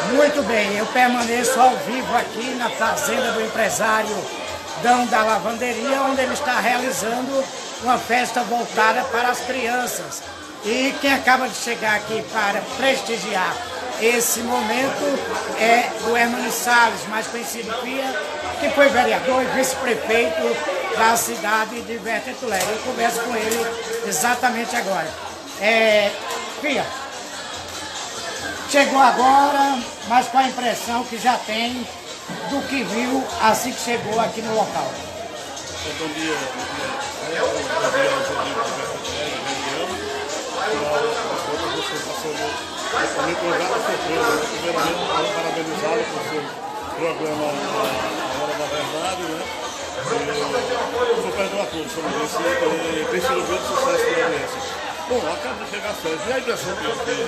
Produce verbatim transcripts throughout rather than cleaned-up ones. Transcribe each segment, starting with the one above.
Muito bem, eu permaneço ao vivo aqui na fazenda do empresário Dão da Lavanderia, onde ele está realizando uma festa voltada para as crianças. E quem acaba de chegar aqui para prestigiar esse momento é o Hermani Salles, mais conhecido Fia, que foi vereador e vice-prefeito da cidade de Bertolé. Eu converso com ele exatamente agora. É, Fia, chegou agora, mas com a impressão que já tem do que viu assim que chegou aqui no local. Bom dia, bom dia aos amigos do Bertolé, região. Você passou me empolgado a surpresa. Primeiramente, quero parabenizá-lo por seu programa A Hora da Verdade, né? Eu vou perdoar tudo sobre isso e tem sido um grande sucesso da audiência. Bom, acaba de chegar a festa. E a impressão que eu tive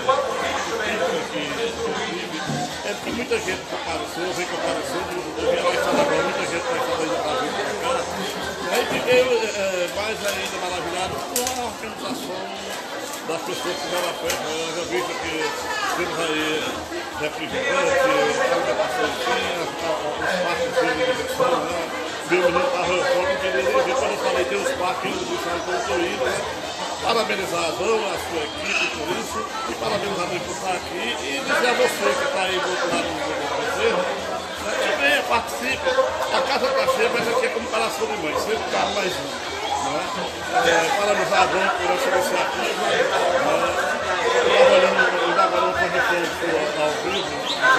é que muita gente compareceu, vem comparecendo, eu vi a estrada agora, muita gente vai estar indo para vir para cá. Aí fiquei é, mais ainda maravilhado com a organização das pessoas que fizeram a festa. Eu já vi que temos aí refrigerante, alimentaçãozinha, os parques de diversão, né? Meu menino estava fora, não queria nem ver, quando eu falei tem os parques, eu disse, então eu estou indo, né? Parabenizar a Dão, a sua equipe por isso, e parabenizar por estar aqui e dizer a você que está aí do outro lado do bezerro, né? Venha, participe, a casa está cheia, mas aqui é como coração de mãe, sempre cabe mais um. Né? É, parabenizar a Dão por essa iniciativa, né? Trabalhando agora no projeto ao vivo,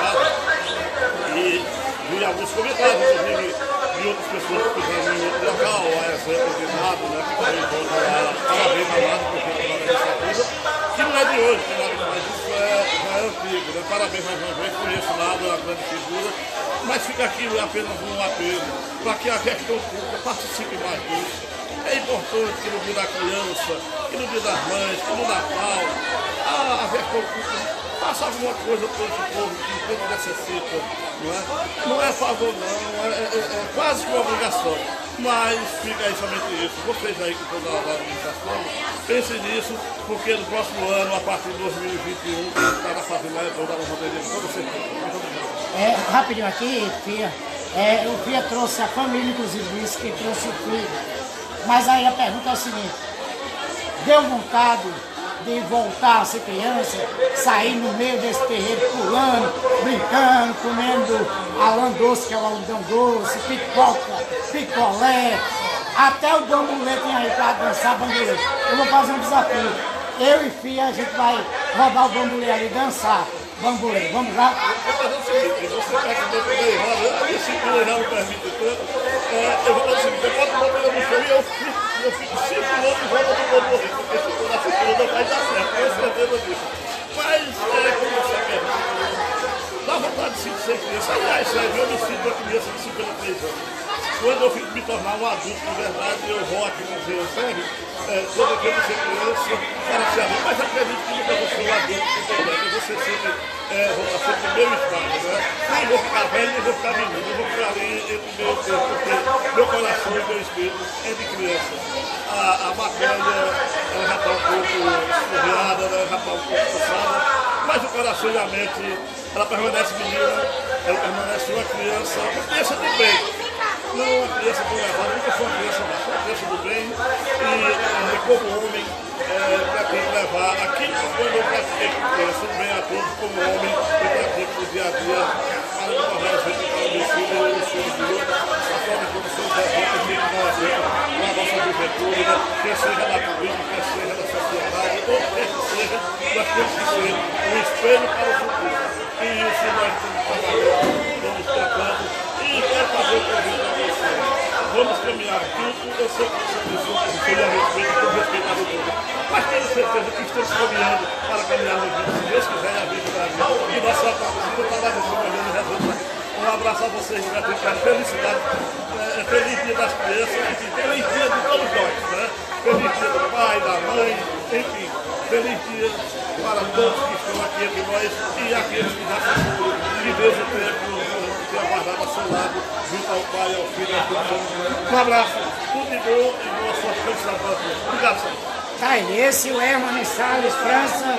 e vi alguns comentários, inclusive de outras pessoas que fizeram em outro local, a exemplo de Nado, né, que também volta lá, parabéns a Nado por ter tomado essa iniciativa, que não é de hoje, mas isso é, já é antigo, né? Parabéns mais uma vez, conheço Nado, é uma grande figura, mas fica aqui apenas um apelo, para que a questão pública participe mais disso. É importante que no dia da criança, que no dia das mães, que no Natal, a, a questão pública faça alguma coisa para esse povo que tanto necessita, não é? Não é favor não, é, é, é quase que uma obrigação, mas fica aí somente isso. Vocês aí que estão da administração, pensem nisso, porque no próximo ano, a partir de dois mil e vinte e um, a gente estará fazendo a Dão da Lavanderia com você. É, rapidinho aqui, Fia, é, o Fia trouxe a família, inclusive disse que trouxe o filho, mas aí a pergunta é a seguinte, deu vontade de voltar a ser criança, sair no meio desse terreiro pulando, brincando, comendo alã doce, que é o algodão doce, pipoca, picolé, até o bambolê tem aí para dançar bambolê. Eu vou fazer um desafio. Eu e Fia, a gente vai rodar o bambolê ali e dançar bambolê. Vamos lá? Eu vou fazer o seguinte, você pega o bambolê e roda, a cintura já não permite tanto. É, eu vou fazer o seguinte, eu boto o bambolê no chão e eu fico, eu fico circulando em volta do bambolê, porque se for na cintura não vai dar certo, tenho certeza disso. Mas, é, como você quer, dá vontade de ser criança. Aliás, sério, eu me sinto uma criança de cinquenta e três anos. Quando eu fico me tornar um adulto de verdade, eu vou aqui no Museu Sério, é, quando eu quero ser criança, para ser adulto, mas acredito que nunca vou ser um adulto de verdade, eu vou ser sempre, é, vou ser o meu estado, né? Não vou ficar velho, nem vou ficar menino, eu vou ficar ali entre o meu tempo, porque meu coração e meu espírito é de criança. A, a matéria, ela já está um pouco esfriada, ela já está um pouco cansada, mas o coração e a mente, ela permanece menina, ela permanece uma criança, uma criança de bem. Não uma criança do levado, nunca foi uma criança, mas foi uma criança do bem, e, e como homem, é, pretendo levar aquilo que quando eu pratiquei com criança, um bem a todos, como homem, eu pratico no dia a dia, para me tornar a gente para o meu filho, o filho de outro, a forma como são os devotos que nós temos, com a nossa juventude, quer seja na política, quer seja na sociedade, ou quer que seja, nós temos que ser um espelho para o futuro. E isso nós estamos trabalhando, estamos tratando, e quero fazer o convite a você. Vamos caminhar juntos, eu sei que você precisa a respeito, com respeito a você. Mas tenho certeza que estamos caminhando para caminharmos juntos, se Deus quiser, a vida da vida. E nossa partida está lá nesse momento, rezando. Um abraço a vocês, gratificado, felicidade, é, feliz dia das crianças, enfim, feliz dia de todos nós, né? Feliz dia do pai, da mãe, enfim, feliz dia para todos que estão aqui entre nós e aqueles que já se foram, que Deus o tempo ter aguardado ao seu lado, junto ao pai, ao filho, ao filho. Um abraço, tudo de bom e boa sorte para o Obrigado, senhor. Tá, esse é o Hermani Salles França.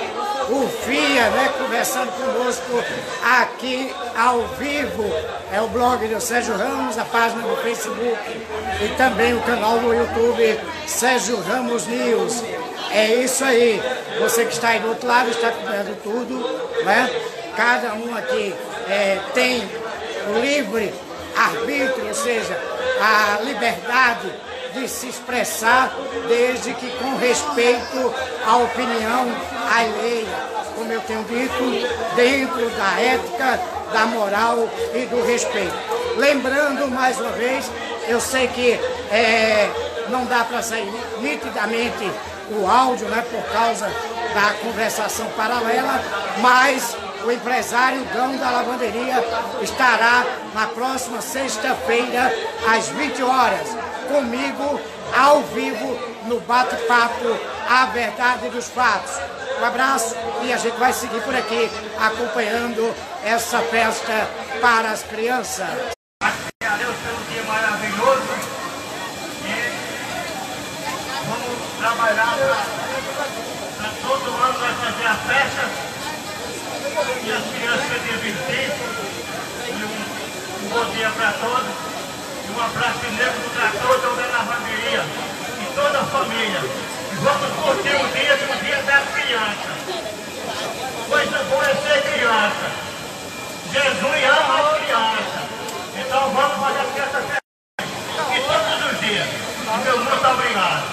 o F I A, né, conversando conosco aqui ao vivo. É o blog do Sérgio Ramos, a página do Facebook e também o canal do YouTube Sérgio Ramos News. É isso aí. Você que está aí do outro lado está acompanhando tudo, né? Cada um aqui é, tem o livre arbítrio, ou seja, a liberdade de se expressar, desde que com respeito à opinião alheia, como eu tenho dito, dentro da ética, da moral e do respeito. Lembrando, mais uma vez, eu sei que é, não dá para sair nitidamente o áudio, né, por causa da conversação paralela, mas o empresário dono da lavanderia estará na próxima sexta-feira, às vinte horas, comigo, ao vivo, no bate-papo A Verdade dos Fatos. Um abraço e a gente vai seguir por aqui, acompanhando essa festa para as crianças. A Deus pelo dia maravilhoso e vamos trabalhar para todo ano vai fazer a festa. E as crianças se divertirem. E um, um bom dia para todos. E um abraço mesmo para toda a lavanderia e toda a família. E vamos curtir o dia do dia das crianças. Coisa boa é ser criança. Jesus ama as crianças. Então vamos fazer a festa feliz. E todos os dias. E meu muito obrigado.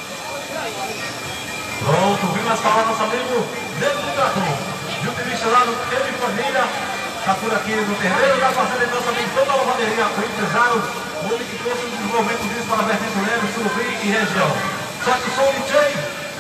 Pronto, vimos as palavras do nosso amigo Nego do Trator. Junto e misturado, teve família, está por aqui no terreiro, está fazendo então também toda a lavanderia, o empresário, o homem que trouxe o desenvolvimento disso para a Vertente Leme, Surubim e região. Só que sou o D J.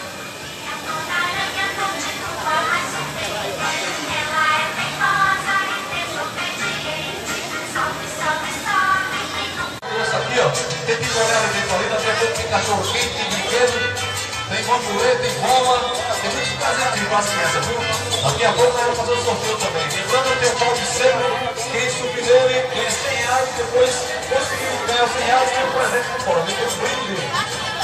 Essa aqui, ó, tem que olhar ali dentro ali, daqui a pouco tem cachorro quente, tem brinquedo. Tem bambolê, tem bola, tem muitos presentes para as crianças, viu? Daqui a pouco nós vamos fazer o sorteio também. Lembrando, tem o pau de sebo, quem subir nele ganha cem reais, depois conseguir ganhar cem reais, tem um presente por fora, tem um brinde dele.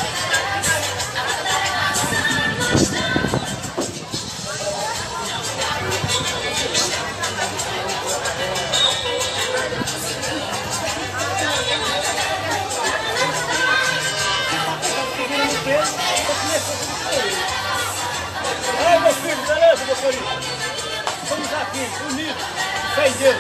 Ei, meu filho, beleza, meu querido? Estamos aqui, unidos, fé em Deus.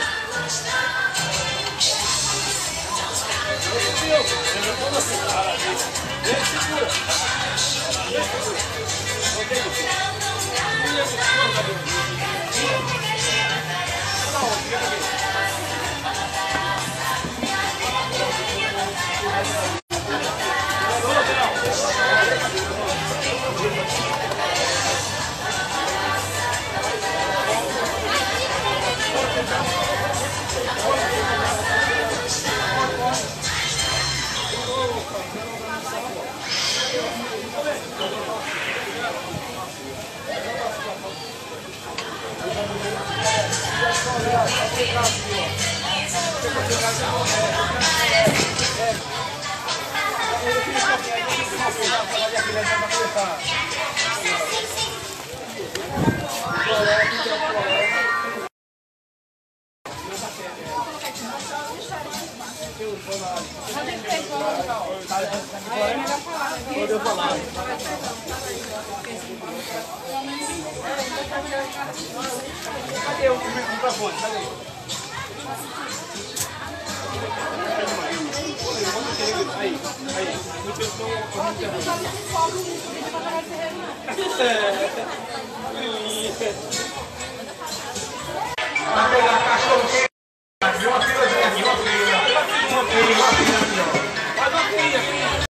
Pode falar. Cadê o microfone? Cadê? Aí, aí. Muito bom.